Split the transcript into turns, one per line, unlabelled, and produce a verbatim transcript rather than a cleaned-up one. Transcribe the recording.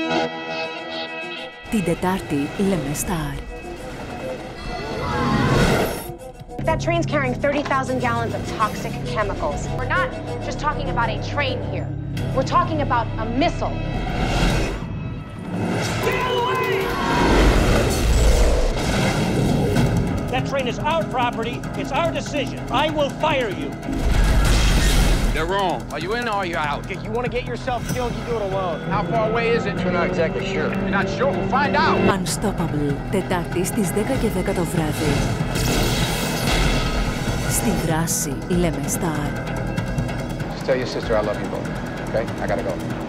Την Τετάρτη λέμε Σταρ.
That train's carrying thirty thousand gallons of toxic chemicals. We're not just talking about a train here. We're talking about a missile.
Get away! That train is our property. It's our decision. I will fire you.
They're wrong. Are you in or are you out?
If you want to get yourself killed, you do it alone.
How far away is it?
We're not exactly sure.
You're not sure? We'll find out.
Unstoppable. Τετάρτη στις δέκα και δέκα το βράδυ. Στη δράση λέμε Σταρ.
Just tell your sister I love you both. Okay? I gotta go.